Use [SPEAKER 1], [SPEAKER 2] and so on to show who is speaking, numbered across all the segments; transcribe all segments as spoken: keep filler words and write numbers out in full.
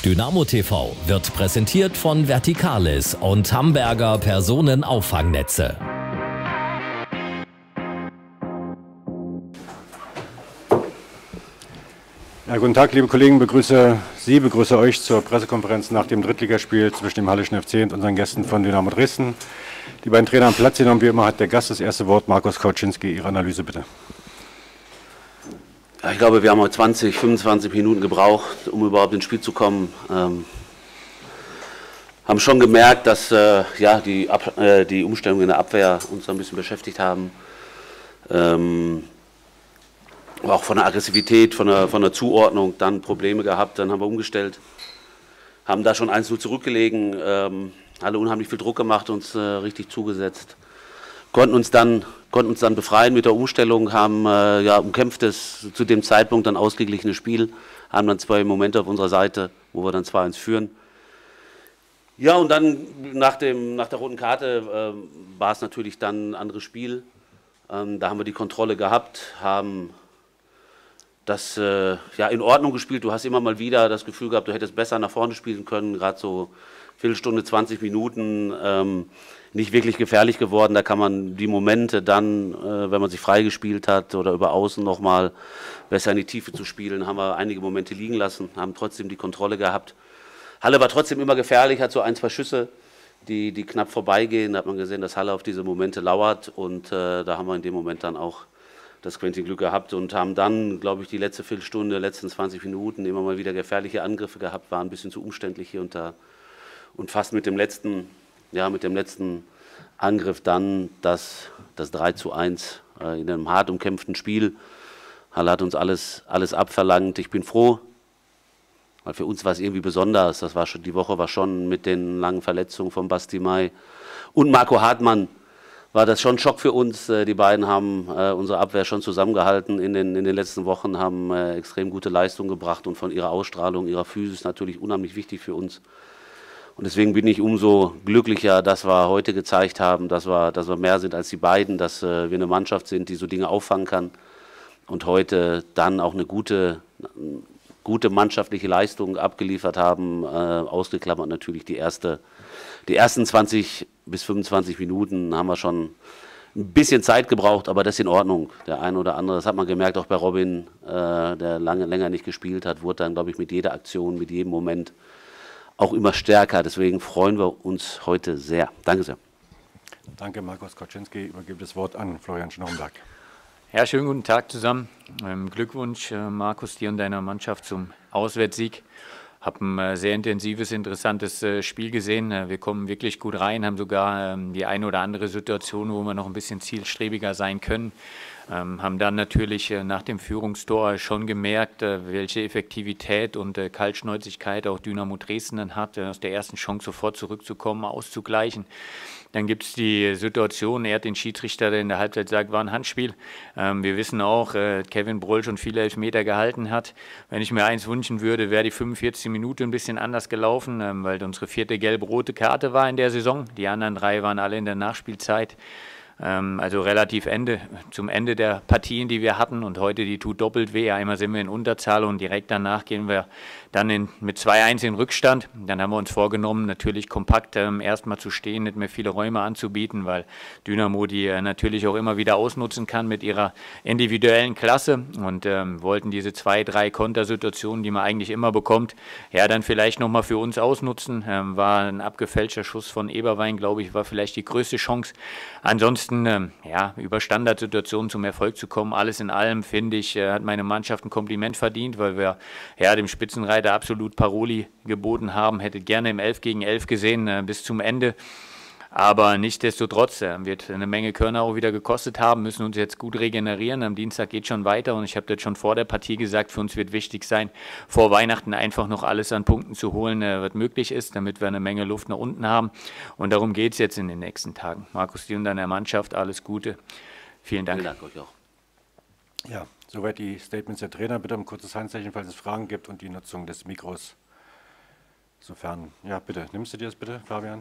[SPEAKER 1] Dynamo T V wird präsentiert von Verticalis und Hamburger Personenauffangnetze.
[SPEAKER 2] Ja, guten Tag, liebe Kollegen, begrüße Sie, begrüße euch zur Pressekonferenz nach dem Drittligaspiel zwischen dem Hallischen F C und unseren Gästen von Dynamo Dresden. Die beiden Trainer am Platz genommen, wie immer hat der Gast das erste Wort. Markus Kauczynski, Ihre Analyse bitte.
[SPEAKER 3] Ja, ich glaube, wir haben heute zwanzig, fünfundzwanzig Minuten gebraucht, um überhaupt ins Spiel zu kommen. Ähm, haben schon gemerkt, dass äh, ja, die, Ab äh, die Umstellungen in der Abwehr uns ein bisschen beschäftigt haben. Ähm, aber auch von der Aggressivität, von der, von der Zuordnung dann Probleme gehabt. Dann haben wir umgestellt, haben da schon eins null zurückgelegen, ähm, alle unheimlich viel Druck gemacht, uns äh, richtig zugesetzt. Konnten uns dann, konnten uns dann befreien mit der Umstellung, haben äh, ja, umkämpftes, zu dem Zeitpunkt dann ausgeglichenes Spiel, haben dann zwei Momente auf unserer Seite, wo wir dann zwei eins führen. Ja, und dann nach, dem, nach der roten Karte äh, war es natürlich dann ein anderes Spiel. Ähm, da haben wir die Kontrolle gehabt, haben das äh, ja, in Ordnung gespielt. Du hast immer mal wieder das Gefühl gehabt, du hättest besser nach vorne spielen können, gerade so Viertelstunde, zwanzig Minuten, ähm, nicht wirklich gefährlich geworden. Da kann man die Momente dann, äh, wenn man sich freigespielt hat oder über Außen nochmal besser in die Tiefe zu spielen, haben wir einige Momente liegen lassen, haben trotzdem die Kontrolle gehabt. Halle war trotzdem immer gefährlich, hat so ein, zwei Schüsse, die, die knapp vorbeigehen. Da hat man gesehen, dass Halle auf diese Momente lauert und äh, da haben wir in dem Moment dann auch das Quäntchen Glück gehabt und haben dann, glaube ich, die letzte Viertelstunde, letzten zwanzig Minuten immer mal wieder gefährliche Angriffe gehabt, waren ein bisschen zu umständlich hier und da. Und fast mit dem letzten, ja, mit dem letzten Angriff dann das, das drei zu eins äh, in einem hart umkämpften Spiel. Halle hat uns alles, alles abverlangt. Ich bin froh, weil für uns war es irgendwie besonders. Das war schon, die Woche war schon mit den langen Verletzungen von Basti Mai und Marco Hartmann, war das schon ein Schock für uns. Die beiden haben äh, unsere Abwehr schon zusammengehalten in den, in den letzten Wochen, haben äh, extrem gute Leistungen gebracht und von ihrer Ausstrahlung, ihrer Physis natürlich unheimlich wichtig für uns. Und deswegen bin ich umso glücklicher, dass wir heute gezeigt haben, dass wir, dass wir mehr sind als die beiden, dass äh, wir eine Mannschaft sind, die so Dinge auffangen kann und heute dann auch eine gute, gute mannschaftliche Leistung abgeliefert haben, äh, ausgeklammert natürlich die erste Die ersten zwanzig bis fünfundzwanzig Minuten haben wir schon ein bisschen Zeit gebraucht, aber das ist in Ordnung. Der eine oder andere, das hat man gemerkt, auch bei Robin, äh, der lange länger nicht gespielt hat, wurde dann, glaube ich, mit jeder Aktion, mit jedem Moment auch immer stärker. Deswegen freuen wir uns heute sehr. Danke sehr.
[SPEAKER 2] Danke, Markus Kauczynski. Ich übergebe das Wort an Florian Schnorrenberg.
[SPEAKER 4] Ja, schönen guten Tag zusammen. Ähm, Glückwunsch, äh, Markus, dir und deiner Mannschaft zum Auswärtssieg. Habe ein äh, sehr intensives, interessantes äh, Spiel gesehen. Äh, wir kommen wirklich gut rein, haben sogar ähm, die eine oder andere Situation, wo wir noch ein bisschen zielstrebiger sein können. Ähm, haben dann natürlich äh, nach dem Führungstor schon gemerkt, äh, welche Effektivität und äh, Kaltschnäuzigkeit auch Dynamo Dresden dann hat, äh, aus der ersten Chance sofort zurückzukommen, auszugleichen. Dann gibt es die Situation, er hat den Schiedsrichter, der in der Halbzeit sagt, war ein Handspiel. Ähm, wir wissen auch, äh, Kevin Broll schon viele Elfmeter gehalten hat. Wenn ich mir eins wünschen würde, wäre die fünfundvierzigste Minute ein bisschen anders gelaufen, ähm, weil unsere vierte gelb-rote Karte war in der Saison. Die anderen drei waren alle in der Nachspielzeit. Ähm, also relativ Ende, zum Ende der Partien, die wir hatten. Und heute, die tut doppelt weh. Einmal sind wir in Unterzahl und direkt danach gehen wir dann in, mit zwei eins in Rückstand. Dann haben wir uns vorgenommen, natürlich kompakt ähm, erstmal zu stehen, nicht mehr viele Räume anzubieten, weil Dynamo die äh, natürlich auch immer wieder ausnutzen kann mit ihrer individuellen Klasse und ähm, wollten diese zwei, drei Kontersituationen, die man eigentlich immer bekommt, ja dann vielleicht nochmal für uns ausnutzen. Ähm, war ein abgefälschter Schuss von Eberwein, glaube ich, war vielleicht die größte Chance. Ansonsten, ähm, ja, über Standardsituationen zum Erfolg zu kommen, alles in allem, finde ich, äh, hat meine Mannschaft ein Kompliment verdient, weil wir ja dem Spitzenreiter absolut Paroli geboten haben, hätte gerne im elf gegen elf gesehen äh, bis zum Ende. Aber nichtsdestotrotz äh, wird eine Menge Körner auch wieder gekostet haben, müssen uns jetzt gut regenerieren. Am Dienstag geht schon weiter und ich habe das schon vor der Partie gesagt, für uns wird wichtig sein, vor Weihnachten einfach noch alles an Punkten zu holen, äh, was möglich ist, damit wir eine Menge Luft nach unten haben. Und darum geht es jetzt in den nächsten Tagen. Markus, dir und deiner Mannschaft alles Gute. Vielen Dank.
[SPEAKER 3] Vielen Dank euch auch.
[SPEAKER 2] Ja, soweit die Statements der Trainer. Bitte um kurzes Handzeichen, falls es Fragen gibt und die Nutzung des Mikros. Sofern, ja bitte, nimmst du dir das bitte, Fabian?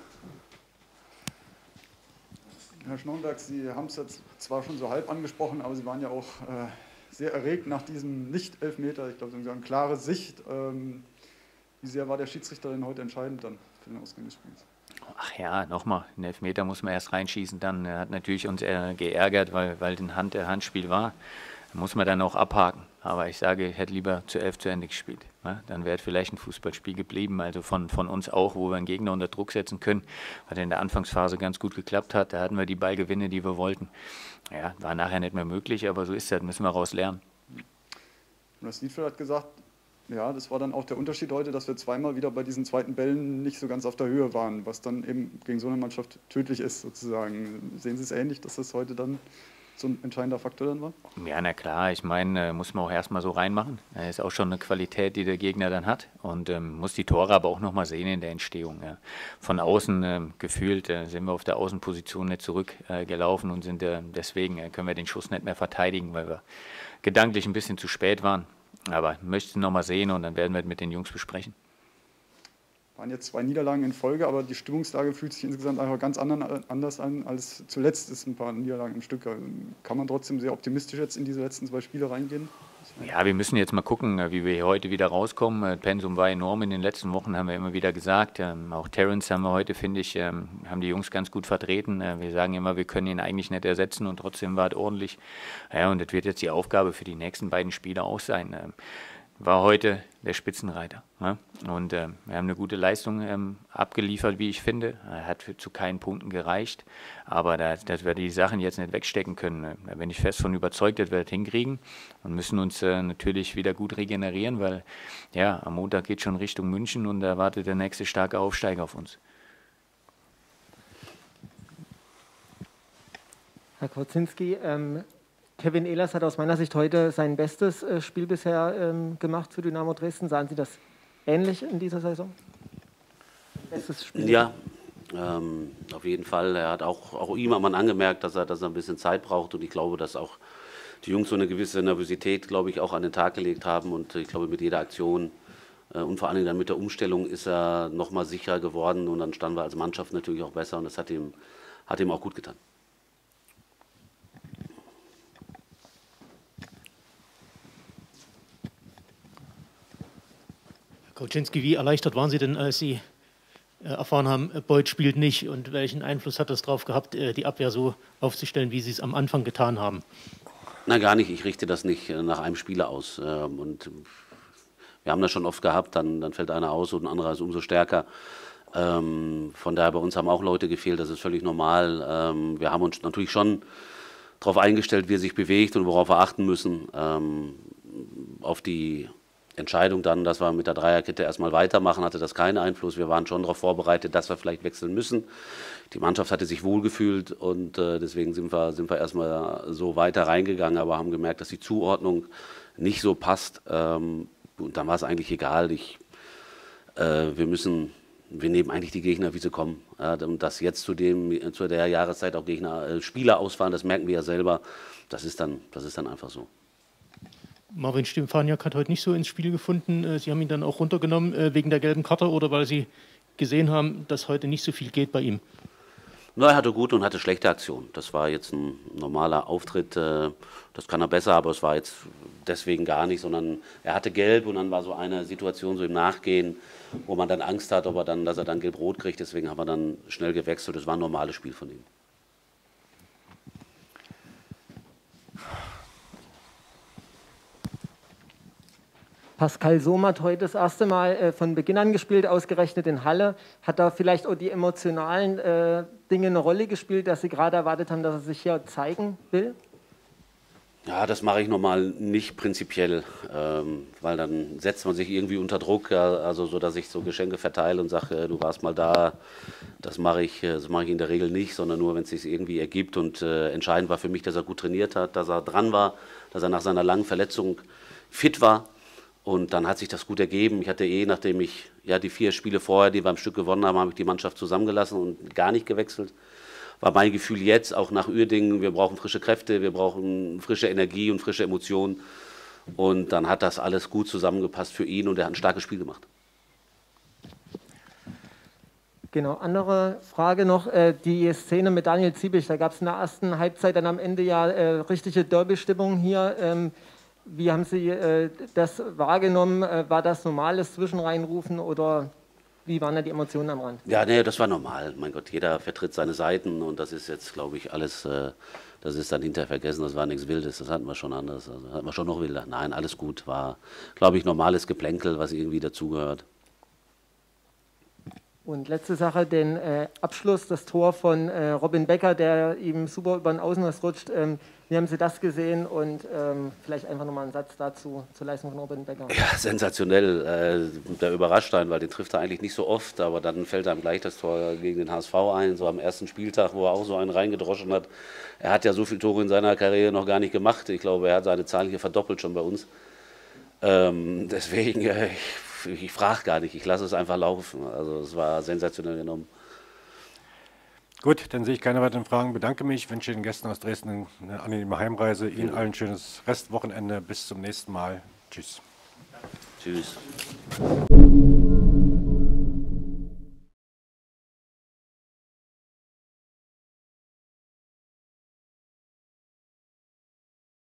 [SPEAKER 5] Herr Schnorrenberg, Sie haben es jetzt zwar schon so halb angesprochen, aber Sie waren ja auch äh, sehr erregt nach diesem Nicht-Elfmeter. Ich glaube, Sie haben eine klare Sicht. Ähm, Wie sehr war der Schiedsrichter denn heute entscheidend dann für den Ausgang des Spiels?
[SPEAKER 4] Ach ja, nochmal, einen Elfmeter muss man erst reinschießen, dann er hat natürlich uns äh, geärgert, weil, weil ein Hand, der Handspiel war. Muss man dann auch abhaken. Aber ich sage, ich hätte lieber zu elf zu Ende gespielt. Ja, dann wäre vielleicht ein Fußballspiel geblieben, also von, von uns auch, wo wir einen Gegner unter Druck setzen können, was in der Anfangsphase ganz gut geklappt hat. Da hatten wir die Ballgewinne, die wir wollten. Ja, war nachher nicht mehr möglich, aber so ist das, müssen wir raus lernen.
[SPEAKER 5] Und das Liedfeld hat gesagt, ja, das war dann auch der Unterschied heute, dass wir zweimal wieder bei diesen zweiten Bällen nicht so ganz auf der Höhe waren, was dann eben gegen so eine Mannschaft tödlich ist sozusagen. Sehen Sie es ähnlich, dass das heute dann so ein entscheidender Faktor dann war?
[SPEAKER 4] Ja, na klar, ich meine, muss man auch erstmal so reinmachen. Das ist auch schon eine Qualität, die der Gegner dann hat und ähm, muss die Tore aber auch nochmal sehen in der Entstehung. Ja. Von außen ähm, gefühlt äh, sind wir auf der Außenposition nicht zurückgelaufen äh, und sind äh, deswegen äh, können wir den Schuss nicht mehr verteidigen, weil wir gedanklich ein bisschen zu spät waren. Aber ich möchte es nochmal sehen und dann werden wir mit den Jungs besprechen.
[SPEAKER 5] Waren jetzt zwei Niederlagen in Folge, aber die Stimmungslage fühlt sich insgesamt einfach ganz anders an als zuletzt. Ist ein paar Niederlagen im Stück. Kann man trotzdem sehr optimistisch jetzt in diese letzten zwei Spiele reingehen?
[SPEAKER 4] Ja, wir müssen jetzt mal gucken, wie wir hier heute wieder rauskommen. Pensum war enorm in den letzten Wochen, haben wir immer wieder gesagt. Auch Terence haben wir heute, finde ich, haben die Jungs ganz gut vertreten. Wir sagen immer, wir können ihn eigentlich nicht ersetzen und trotzdem war es ordentlich. Ja, und das wird jetzt die Aufgabe für die nächsten beiden Spiele auch sein. War heute der Spitzenreiter. Ja? Und äh, wir haben eine gute Leistung ähm, abgeliefert, wie ich finde. Er hat für, zu keinen Punkten gereicht, aber da, dass wir die Sachen jetzt nicht wegstecken können, da bin ich fest von überzeugt, dass wir das hinkriegen und müssen uns äh, natürlich wieder gut regenerieren, weil ja, am Montag geht schon Richtung München und da wartet der nächste starke Aufsteiger auf uns.
[SPEAKER 6] Herr Kwocinski, ähm Kevin Ehlers hat aus meiner Sicht heute sein bestes äh, Spiel bisher ähm, gemacht für Dynamo Dresden. Sahen Sie das ähnlich in dieser Saison? Bestes Spiel?
[SPEAKER 3] Ja, ähm, auf jeden Fall. Er hat auch, auch ihm hat man angemerkt, dass er, dass er ein bisschen Zeit braucht und ich glaube, dass auch die Jungs so eine gewisse Nervosität, glaube ich, auch an den Tag gelegt haben und ich glaube, mit jeder Aktion äh, und vor allem dann mit der Umstellung ist er noch mal sicherer geworden und dann standen wir als Mannschaft natürlich auch besser und das hat ihm, hat ihm auch gut getan.
[SPEAKER 7] Kwocinski, wie erleichtert waren Sie denn, als Sie erfahren haben, Beuth spielt nicht und welchen Einfluss hat das darauf gehabt, die Abwehr so aufzustellen, wie Sie es am Anfang getan haben?
[SPEAKER 3] Na, gar nicht. Ich richte das nicht nach einem Spieler aus. Und wir haben das schon oft gehabt, dann, dann fällt einer aus und ein anderer ist umso stärker. Von daher, bei uns haben auch Leute gefehlt, das ist völlig normal. Wir haben uns natürlich schon darauf eingestellt, wie er sich bewegt und worauf wir achten müssen. Auf die Entscheidung dann, dass wir mit der Dreierkette erstmal weitermachen, hatte das keinen Einfluss. Wir waren schon darauf vorbereitet, dass wir vielleicht wechseln müssen. Die Mannschaft hatte sich wohlgefühlt und äh, deswegen sind wir, sind wir erstmal so weiter reingegangen, aber haben gemerkt, dass die Zuordnung nicht so passt. Ähm, und dann war es eigentlich egal. Ich, äh, wir müssen, wir nehmen eigentlich die Gegner, wie sie kommen. Äh, und dass jetzt zu, dem, zu der Jahreszeit auch Gegner, äh, Spieler ausfahren, das merken wir ja selber. Das ist dann, das ist dann einfach so.
[SPEAKER 7] Marvin Stefaniak hat heute nicht so ins Spiel gefunden. Sie haben ihn dann auch runtergenommen wegen der gelben Karte oder weil Sie gesehen haben, dass heute nicht so viel geht bei ihm?
[SPEAKER 3] Na, er hatte gute und hatte schlechte Aktionen. Das war jetzt ein normaler Auftritt. Das kann er besser, aber es war jetzt deswegen gar nicht, sondern er hatte gelb und dann war so eine Situation so im Nachgehen, wo man dann Angst hat, ob er dann, dass er dann gelb-rot kriegt. Deswegen haben wir dann schnell gewechselt. Das war ein normales Spiel von ihm.
[SPEAKER 6] Pascal Sohm hat heute das erste Mal äh, von Beginn an gespielt, ausgerechnet in Halle. Hat da vielleicht auch die emotionalen äh, Dinge eine Rolle gespielt, dass Sie gerade erwartet haben, dass er sich hier zeigen will?
[SPEAKER 3] Ja, das mache ich normal nicht prinzipiell, ähm, weil dann setzt man sich irgendwie unter Druck, ja, also so, dass ich so Geschenke verteile und sage, äh, du warst mal da. Das mache ich, das mache ich in der Regel nicht, sondern nur, wenn es sich irgendwie ergibt. Und äh, entscheidend war für mich, dass er gut trainiert hat, dass er dran war, dass er nach seiner langen Verletzung fit war. Und dann hat sich das gut ergeben. Ich hatte eh, nachdem ich ja die vier Spiele vorher, die wir am Stück gewonnen haben, habe ich die Mannschaft zusammengelassen und gar nicht gewechselt. War mein Gefühl jetzt, auch nach Uerdingen, wir brauchen frische Kräfte, wir brauchen frische Energie und frische Emotionen. Und dann hat das alles gut zusammengepasst für ihn und er hat ein starkes Spiel gemacht.
[SPEAKER 6] Genau, andere Frage noch, äh, die Szene mit Daniel Ziebich, da gab es in der ersten Halbzeit dann am Ende ja äh, richtige Derby-Stimmung hier. Ähm, Wie haben Sie äh, das wahrgenommen? Äh, war das normales Zwischenreinrufen oder wie waren da die Emotionen am Rand?
[SPEAKER 3] Ja, nee, das war normal. Mein Gott, jeder vertritt seine Seiten und das ist jetzt, glaube ich, alles, äh, das ist dann hinterher vergessen, das war nichts Wildes, das hatten wir schon anders, also hatten wir schon noch wilder. Nein, alles gut, war, glaube ich, normales Geplänkel, was irgendwie dazugehört.
[SPEAKER 6] Und letzte Sache, den äh, Abschluss, das Tor von äh, Robin Becker, der ihm super über den Außenriss rutscht. Ähm, wie haben Sie das gesehen? Und ähm, vielleicht einfach nochmal einen Satz dazu, zur Leistung von Robin Becker.
[SPEAKER 3] Ja, sensationell. Äh, der überrascht einen, weil den trifft er eigentlich nicht so oft, aber dann fällt einem gleich das Tor gegen den H S V ein, so am ersten Spieltag, wo er auch so einen reingedroschen hat. Er hat ja so viele Tore in seiner Karriere noch gar nicht gemacht. Ich glaube, er hat seine Zahlen hier verdoppelt schon bei uns. Ähm, deswegen, äh, ich, ich frage gar nicht, ich lasse es einfach laufen. Also es war sensationell genommen.
[SPEAKER 2] Gut, dann sehe ich keine weiteren Fragen. Bedanke mich, wünsche den Gästen aus Dresden eine angenehme Heimreise. Ihnen allen ein schönes Restwochenende. Bis zum nächsten Mal. Tschüss.
[SPEAKER 3] Tschüss.